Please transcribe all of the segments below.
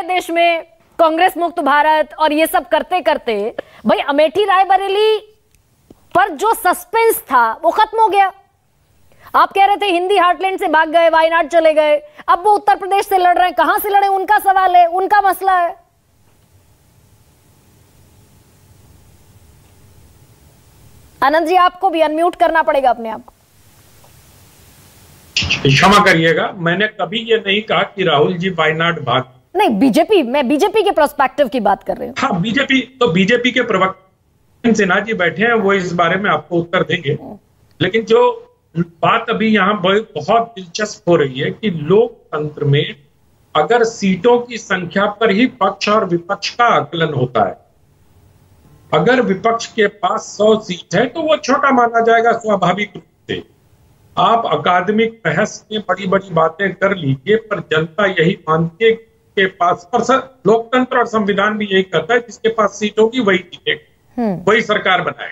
देश में, कांग्रेस मुक्त भारत और ये सब करते करते भाई अमेठी रायबरेली पर जो सस्पेंस था वो खत्म हो गया। आप कह रहे थे हिंदी हार्टलैंड से भाग गए, वायनाड चले गए, अब वो उत्तर प्रदेश से लड़ रहे हैं। कहां से लड़े उनका सवाल है, उनका मसला है। आनंद जी आपको भी अनम्यूट करना पड़ेगा अपने आप को। क्षमा करिएगा, मैंने कभी ये नहीं कहा कि राहुल जी वायनाड भाग। नहीं, मैं बीजेपी के प्रोस्पेक्टिव की बात कर रही हूँ। हाँ, बीजेपी के प्रवक्ता सिन्हा जी बैठे हैं, वो इस बारे में आपको उत्तर देंगे। लेकिन जो बात अभी यहाँ बहुत दिलचस्प हो रही है कि लोकतंत्र में अगर सीटों की संख्या पर ही पक्ष और विपक्ष का आकलन होता है, अगर विपक्ष के पास 100 सीट है तो वो छोटा माना जाएगा स्वाभाविक रूप से। आप अकादमिक बहस में बड़ी बड़ी बातें कर लीजिए, पर जनता यही मानती है के पास, और लोकतंत्र और संविधान भी यही कहता है जिसके पास सीट होगी वही जीतेगा, वही सरकार बनाएगा।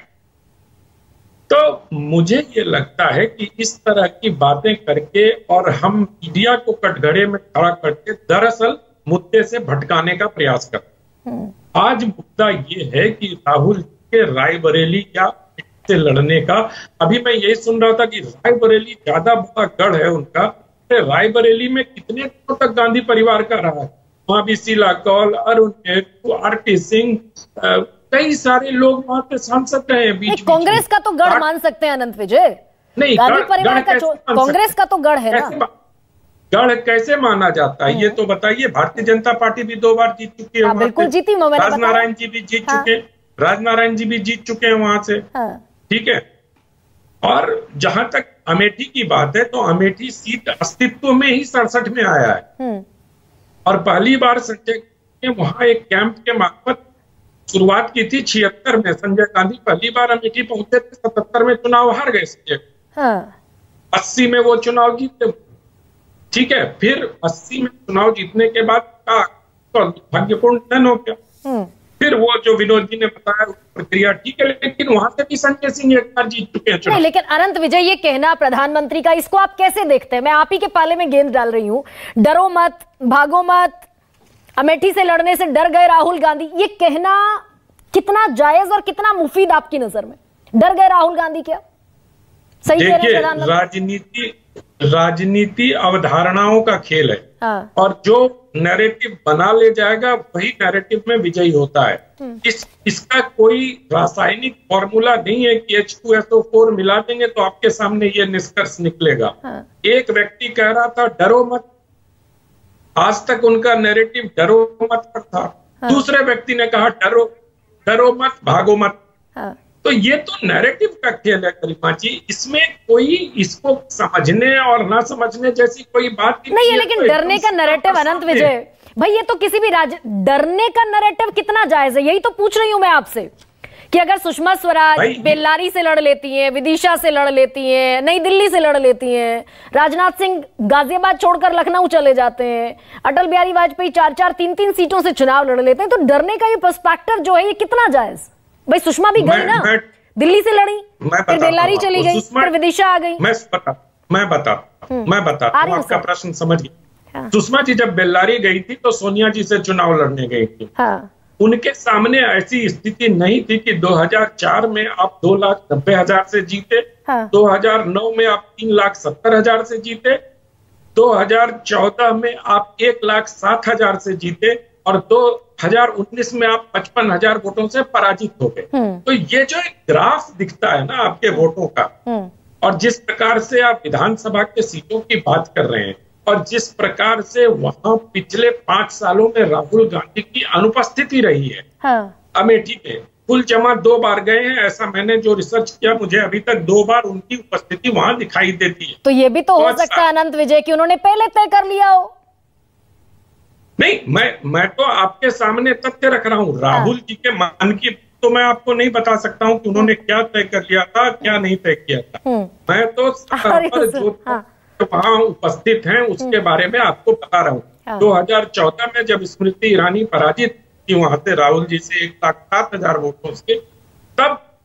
तो मुझे ये लगता है कि इस तरह की बातें करके और हम मीडिया को कटघरे में खड़ा करके दरअसल मुद्दे से भटकाने का प्रयास करते हैं। आज मुद्दा ये है कि राहुल के रायबरेली या से लड़ने का, अभी मैं यही सुन रहा था कि रायबरेली ज्यादा बड़ा गढ़ है उनका। रायबरेली में कितने दिनों तक गांधी परिवार का रहा है, वहां भी शीला कौल, अरुण जेटली, आरपी सिंह, कई सारे लोग वहां पे सांसद रहे हैं। बीच कांग्रेस का तो गढ़ मान सकते हैं अनंत विजय, नहीं गांधी परिवार का कांग्रेस का तो गढ़ है ना। गढ़ कैसे माना जाता है ये तो बताइए। भारतीय जनता पार्टी भी 2 बार जीत चुकी है, बिल्कुल जीती। राजनारायण जी भी जीत चुके, राजनारायण जी भी जीत चुके हैं वहां से, ठीक है। और जहां तक अमेठी की बात है तो अमेठी सीट अस्तित्व में ही 67 में आया है, और पहली बार संजय ने वहां एक कैंप के मार्फत शुरुआत की थी 76 में। संजय गांधी पहली बार अमेठी पहुंचे थे, 77 में चुनाव हार गए संजय, 80 में वो चुनाव जीते, ठीक है। फिर 80 में चुनाव जीतने के बाद भाग्यपूर्ण निधन हो गया। फिर वो जो विनोद जी ने बताया प्रक्रिया ठीक है, लेकिन वहां से भी संजय सिंह एक बार जीत चुके हैं चुनाव। लेकिन अनंत विजय ये कहना प्रधानमंत्री का, इसको आप कैसे देखते हैं? मैं आप ही के पाले में गेंद डाल रही हूं। डरो मत, भागो मत, अमेठी से लड़ने से डर गए राहुल गांधी, ये कहना कितना जायज और कितना मुफीद आपकी नजर में? डर गए राहुल गांधी क्या? सही कह रहे हैं प्रधानमंत्री? राजनीति अवधारणाओं का खेल है। हाँ। और जो नैरेटिव बना ले जाएगा वही नैरेटिव में विजयी होता है। इसका कोई रासायनिक फॉर्मूला नहीं है कि H2SO4 मिला देंगे तो आपके सामने ये निष्कर्ष निकलेगा। हाँ। एक व्यक्ति कह रहा था डरो मत, आज तक उनका नैरेटिव डरो मत पर था। हाँ। दूसरे व्यक्ति ने कहा डरो मत, भागो मत। हाँ। तो ये तो नैरेटिव का खेल है गरिमा जी, इसमें कोई इसको समझने और ना समझने जैसी कोई बात नहीं है। लेकिन डरने का नैरेटिव अनंत विजय भाई, ये तो किसी भी डरने का नैरेटिव कितना जायज है, यही तो पूछ रही हूं मैं आपसे कि अगर सुषमा स्वराज बेल्लारी से लड़ लेती हैं, विदिशा से लड़ लेती हैं, नई दिल्ली से लड़ लेती हैं, राजनाथ सिंह गाजियाबाद छोड़कर लखनऊ चले जाते हैं, अटल बिहारी वाजपेयी 4-4, 3-3 सीटों से चुनाव लड़ लेते हैं, तो डरने का ये पर्सपेक्टिव जो है ये कितना जायज? भाई सुषमा भी गई ना, दिल्ली से लड़ी, फिर बेल्लारी चली गई, फिर विदिशा आ गई। मैं बता आपका प्रश्न समझ गया। हाँ। सुषमा जी जब बेल्लारी गई थी तो सोनिया जी से चुनाव लड़ने गई थी। हाँ। उनके सामने ऐसी स्थिति नहीं थी कि 2004 में आप 2,90,000 से जीते। हाँ। 2009 में आप 3,70,000 से जीते, 2014 में आप 1,07,000 से जीते, और 2019 में आप 55,000 वोटों से पराजित हो गए। तो ये जो एक ग्राफ दिखता है ना आपके वोटों का, और जिस प्रकार से आप विधानसभा के सीटों की बात कर रहे हैं, और जिस प्रकार से वहां पिछले 5 सालों में राहुल गांधी की अनुपस्थिति रही है। हाँ। अमेठी पे कुल जमा 2 बार गए हैं, ऐसा मैंने जो रिसर्च किया मुझे अभी तक 2 बार उनकी उपस्थिति वहां दिखाई देती है। तो ये भी तो हो सकता है अनंत विजय कि उन्होंने पहले तय कर लिया हो। नहीं, मैं तो आपके सामने तथ्य रख रहा हूँ। राहुल जी के मन की तो मैं आपको नहीं बता सकता हूँ कि उन्होंने क्या तय कर लिया था, क्या नहीं तय किया था। मैं तो जो वहां उपस्थित हैं उसके बारे में आपको बता रहा हूँ। 2014 में जब स्मृति ईरानी पराजित थी वहां से राहुल जी से 1,07,000 वोटों से, तब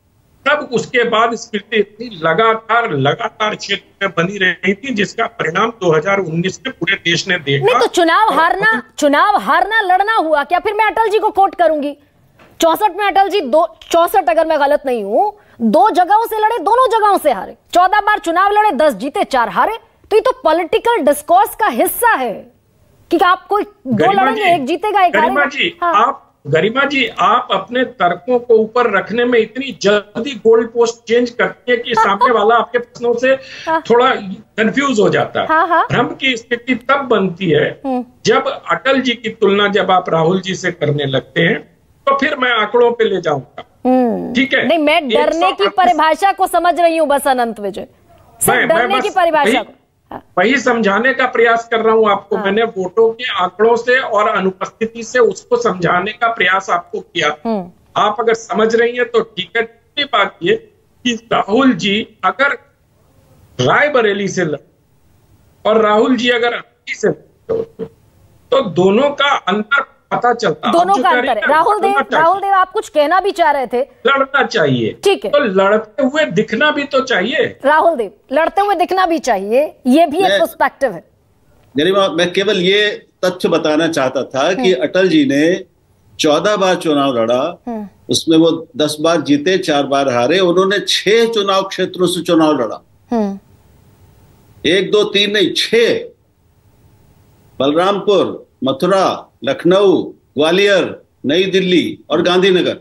तब उसके बाद स्थिति इतनी लगातार क्षेत्र में बनी रही थी, जिसका परिणाम 2019 में पूरे देश ने देखा। नहीं तो चुनाव हारना लड़ना हुआ क्या? फिर मैं अटल जी को कोट करूंगी, 64 में अटल जी 64 अगर मैं गलत नहीं हूं, 2 जगहों से लड़े, दोनों जगहों से हारे। 14 बार चुनाव लड़े, 10 जीते 4 हारे। तो ये तो पॉलिटिकल डिस्कोर्स का हिस्सा है कि आप कोई 2 लड़ेंगे, एक जीतेगा एक हारेगा। गरिमा जी, आप अपने तर्कों को ऊपर रखने में इतनी जल्दी गोल्ड पोस्ट चेंज करती है कि सामने वाला आपके प्रश्नों से थोड़ा कंफ्यूज हो जाता है। भ्रम की स्थिति तब बनती है जब अटल जी की तुलना जब आप राहुल जी से करने लगते हैं, तो फिर मैं आंकड़ों पे ले जाऊंगा। ठीक है, नहीं, मैं डरने की परिभाषा को समझ रही हूँ बस अनंत विजय, डरने की परिभाषा को वही समझाने का प्रयास कर रहा हूं आपको। मैंने वोटों के आंकड़ों से और अनुपस्थिति से उसको समझाने का प्रयास आपको किया। आप अगर समझ रही हैं तो ठीक है। दूसरी बात ये कि राहुल जी अगर रायबरेली से लड़े और राहुल जी अगर अमेठी से लड़े तो दोनों का अंतर पता चलता। दोनों का अंतर है। राहुल देव आप कुछ कहना भी चाह रहे थे। लड़ना चाहिए, ठीक है, तो लड़ते हुए दिखना भी तो चाहिए। राहुल देव, लड़ते हुए दिखना भी चाहिए, ये भी एक पर्सपेक्टिव है। गरिमा, मैं केवल ये तथ्य बताना चाहता था कि अटल जी ने 14 बार चुनाव लड़ा, उसमें वो 10 बार जीते, 4 बार हारे। उन्होंने 6 चुनाव क्षेत्रों से चुनाव लड़ा, 1 2 3 नहीं, 6। बलरामपुर, मथुरा, लखनऊ, ग्वालियर, नई दिल्ली और गांधीनगर।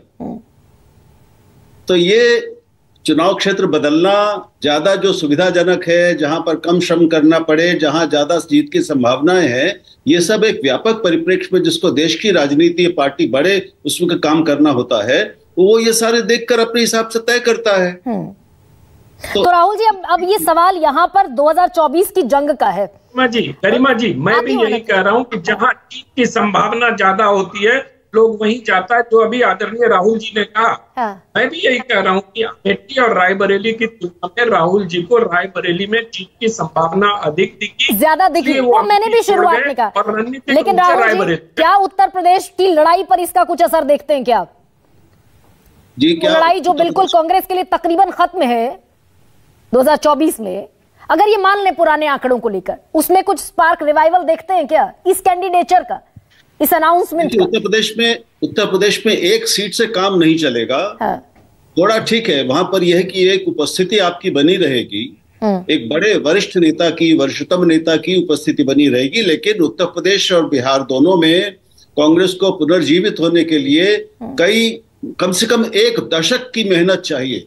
तो ये चुनाव क्षेत्र बदलना ज्यादा जो सुविधाजनक है, जहां पर कम श्रम करना पड़े, जहां ज्यादा जीत की संभावनाएं हैं, ये सब एक व्यापक परिप्रेक्ष्य में जिसको देश की राजनीति पार्टी बढ़े उसमें काम करना होता है, वो ये सारे देखकर अपने हिसाब से तय करता है। तो राहुल जी, अब ये सवाल यहाँ पर 2024 की जंग का है। गरिमा जी, मैं भी यही कह रहा हूँ कि जहाँ जीत की संभावना ज्यादा होती है लोग वहीं जाता है, जो अभी आदरणीय राहुल जी ने कहा। मैं भी यही कह रहा हूँ कि अमेठी और रायबरेली की तुलना में राहुल जी को रायबरेली में जीत की संभावना अधिक दिखी, ज्यादा दिखी। वो मैंने भी शुरुआत में कहा। लेकिन राहुल जी, क्या उत्तर प्रदेश की लड़ाई पर इसका कुछ असर देखते हैं क्या? जी, क्या लड़ाई जो बिल्कुल कांग्रेस के लिए तकरीबन खत्म है 2024 में, अगर ये मान ले पुराने आंकड़ों को लेकर, उसमें कुछ स्पार्क रिवाइवल देखते हैं क्या इस कैंडिडेचर का, इस अनाउंसमेंट का? उत्तर प्रदेश में 1 सीट से काम नहीं चलेगा। थोड़ा ठीक है, वहां पर यह कि एक उपस्थिति आपकी बनी रहेगी, एक बड़े वरिष्ठ नेता की, वरिष्ठतम नेता की उपस्थिति बनी रहेगी। लेकिन उत्तर प्रदेश और बिहार दोनों में कांग्रेस को पुनर्जीवित होने के लिए कम से कम 1 दशक की मेहनत चाहिए।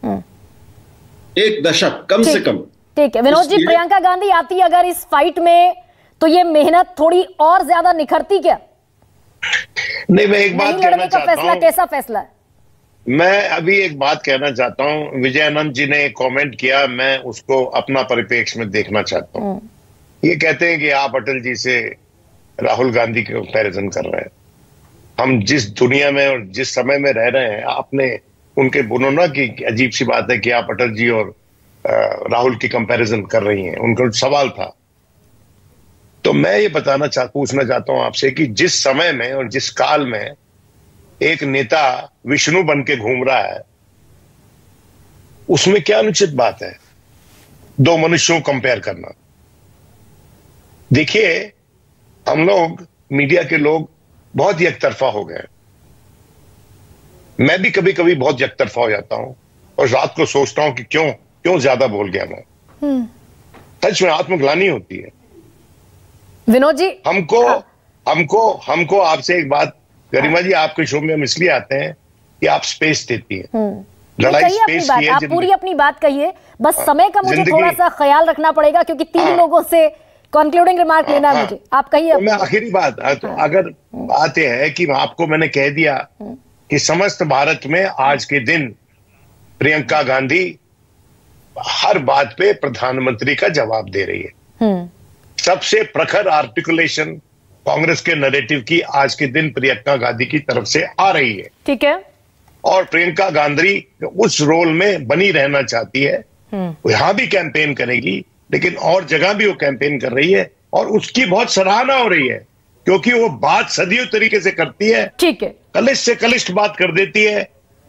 1 दशक कम से कम। ठीक है विनोद जी, प्रियंका गांधी आती अगर इस फाइट में, तो ये मेहनत थोड़ी और ज्यादा निखरती क्या? नहीं, मैं एक बात कहना चाहता हूं। फैसला कैसा फैसला है? मैं अभी एक बात कहना चाहता हूं। विजयानंद जी ने कमेंट किया, मैं उसको अपना परिप्रेक्ष्य में देखना चाहता हूं। ये कहते हैं कि आप अटल जी से राहुल गांधी के कंपैरिजन कर रहे हैं। हम जिस दुनिया में और जिस समय में रह रहे हैं, आपने उनके बुनोना की अजीब सी बात है कि आप अटल जी और राहुल की कंपैरिजन कर रही हैं। उनका सवाल था। तो मैं ये पूछना चाहता हूं आपसे कि जिस समय में और जिस काल में एक नेता विष्णु बन के घूम रहा है, उसमें क्या अनुचित बात है 2 मनुष्यों को कंपेयर करना? देखिए, हम लोग मीडिया के लोग बहुत ही एकतरफा हो गए। मैं भी कभी कभी बहुत एकतरफा हो जाता हूं और रात को सोचता हूं कि क्यों ज्यादा बोल गया मैं। सच में आत्मग्लानि होती है। विनोद जी, हमको आपसे एक बात, गरिमा जी, आपके शो में हम इसलिए आते हैं कि आप स्पेस देती है। लड़ाई स्पेस की है। आप पूरी अपनी बात कहिए, बस समय का मुझे थोड़ा सा ख्याल रखना पड़ेगा क्योंकि 3 लोगों से कंक्लूडिंग रिमार्क लेना है मुझे। आप कहिए। तो मैं आखिरी बात, तो अगर बात यह है कि आपको मैंने कह दिया कि समस्त भारत में आज के दिन प्रियंका गांधी हर बात पे प्रधानमंत्री का जवाब दे रही है। सबसे प्रखर आर्टिकुलेशन कांग्रेस के नैरेटिव की आज के दिन प्रियंका गांधी की तरफ से आ रही है। ठीक है। और प्रियंका गांधी उस रोल में बनी रहना चाहती है। वो यहां भी कैंपेन करेगी, लेकिन और जगह भी वो कैंपेन कर रही है और उसकी बहुत सराहना हो रही है क्योंकि वो बात सदियों तरीके से करती है। ठीक है। कलिष्ठ से कलिष्ठ बात कर देती है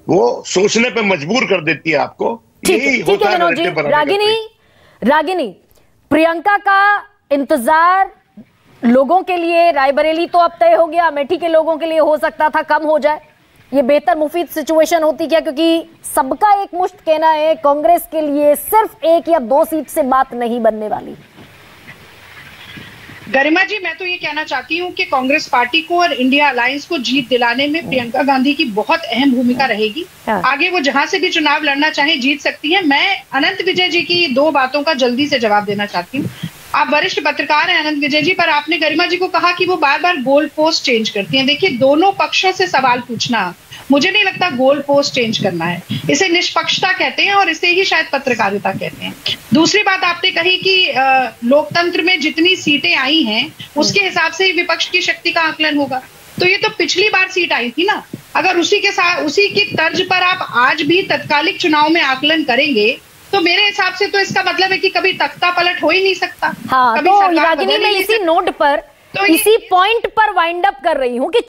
वो सोचने पे मजबूर कर देती है आपको। यही होता है narrative बनाने का। रागिनी, प्रियंका का इंतजार लोगों के लिए, रायबरेली तो अब तय हो गया, अमेठी के लोगों के लिए हो सकता था कम हो जाए, ये बेहतर मुफीद सिचुएशन होती क्या? क्योंकि सबका एक मुश्त कहना है कांग्रेस के लिए सिर्फ 1 या 2 सीट से बात नहीं बनने वाली। गरिमा जी, मैं तो ये कहना चाहती हूँ कि कांग्रेस पार्टी को और इंडिया अलायंस को जीत दिलाने में प्रियंका गांधी की बहुत अहम भूमिका रहेगी। आगे वो जहां से भी चुनाव लड़ना चाहे जीत सकती है। मैं अनंत विजय जी की 2 बातों का जल्दी से जवाब देना चाहती हूँ। आप वरिष्ठ पत्रकार हैं अनंत विजय जी, पर आपने गरिमा जी को कहा कि वो बार बार गोल पोस्ट चेंज करती हैं। देखिए, दोनों पक्षों से सवाल पूछना, मुझे नहीं लगता गोल पोस्ट चेंज करना है। इसे निष्पक्षता कहते हैं और इसे ही शायद पत्रकारिता कहते हैं। दूसरी बात आपने कही कि लोकतंत्र में जितनी सीटें आई हैं उसके हिसाब से ही विपक्ष की शक्ति का आकलन होगा। तो ये तो पिछली बार सीट आई थी ना, अगर उसी के साथ उसी की तर्ज पर आप आज भी तत्कालिक चुनाव में आकलन करेंगे तो मेरे हिसाब से तो इसका मतलब है कि कभी तख्ता पलट हो ही नहीं सकता। हाँ, तो रागिनी, मैं इसी नोट पर, इसी पॉइंट पर वाइंड अप कर रही हूँ कि